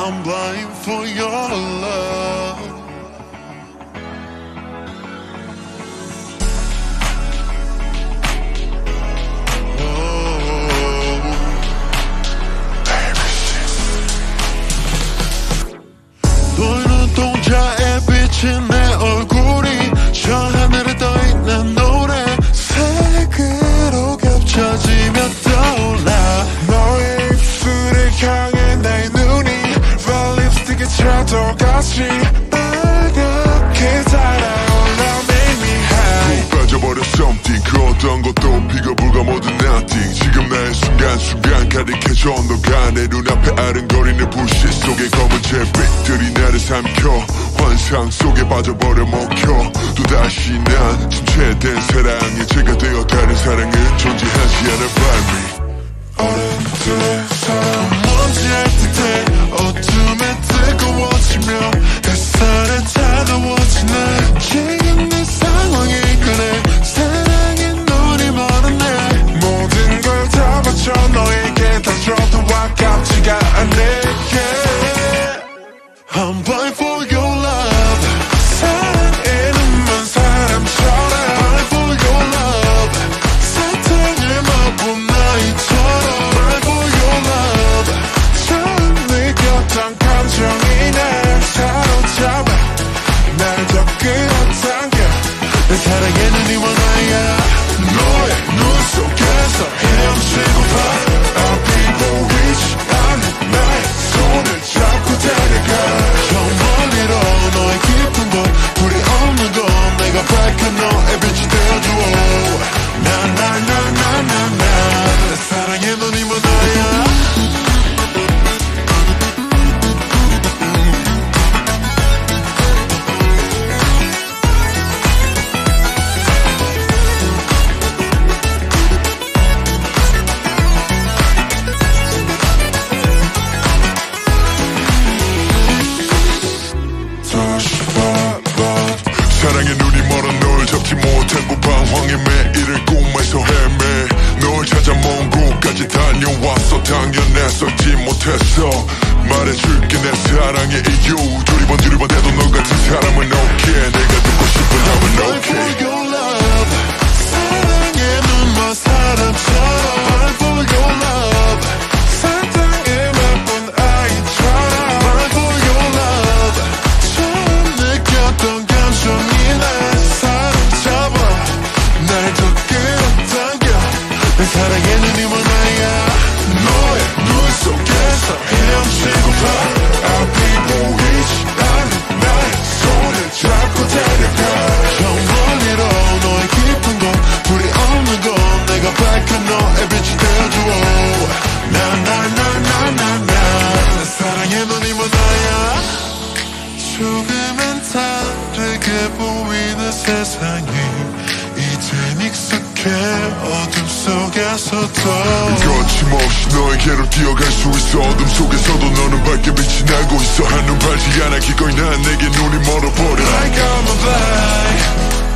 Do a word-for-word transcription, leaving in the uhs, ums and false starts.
I'm blind for your love. 너의 눈동자에 비친 내 얼굴이 저 하늘에 떠있는 노래색으로 겹쳐지며 떠올라. 너의 입술을 향해 내 눈이 red 립스틱에 차도같이 빨갛게 달아올라. Make me high. 푹 빠져버려 something 그 어떤 것도 비교 불가 모든 nothing. 지금 나의 순간순간 가득해져 너가 내 눈앞에 아른거리는 불빛 속에 검은 잿빛들이 나를 삼켜 환상 속에 빠져버려 먹혀. 또다시 난 침체된 사랑에 죄가 되어 다른 사랑은 존재하지 않아. 발미 어른들의 사랑 먼지 알 듯해 어둠에 뜨거워지며 햇살에 차가워지네. 지금 내 상황이 그래 사랑의 눈이 멀었네. 모든 걸 다 바쳐 너에게 다 줘도 아깝지가 않네. I'm blind for your love. 사랑에는만 사람처럼 Blind for your love. 사탕을 맛본 나이처럼 Blind for your love. 처음 느꼈던 감정이 날 사로잡아 날 더 끌어당겨. 내 사랑의 눈이 원하야. 너의 눈 속에서 헤엄치고파. I'll be 보이지 않는 나의 손을 잡고 달려가. 저 멀리로 너의 깊은 곳 불이 없는 곳 내가 밝은 너의 빛이 되어줘. 나나나나나나 내 사랑의 눈이 원하야. 사랑의 눈이 멀어 널 잡지 못하고 방황의 매일을 꿈에서 헤매. 널 찾아 먼 곳까지 다녀왔어. 당연했어 잊지 못했어. 말해줄게 내 사랑의 이유. 두리번 두리번 해도 너 같은 사람은 okay. 내가 듣고 싶은 답은 Blind for okay. your love. 사랑의 눈만 사람처럼 Blind for your love. 사탕을 맛본 아이처럼 Blind for your love. 처음 느꼈던 감정이 날 사로잡아 날 더 끌어당겨. 내 사랑의 눈이 원하야. 너의 눈 속에서 헤엄치고파. 앞이 보이지 않는 나의 손을 잡고 달려가. 저 멀리로 너의 깊은 곳 불이 없는 곳 내가 밝은 너의 빛이 되어줘. 나나나나나나 내 사랑의 눈이 원하야. 조금은 다르게 보이는 세상이 이젠 익숙해 어둠 속에서도. 거침없이 너에게로 뛰어갈 수 있어. 어둠 속에서도 너는 밝게 빛이 나고 있어. 한눈 팔지 않아 기꺼이 난 내게 눈이 멀어버려. Like I'm alive.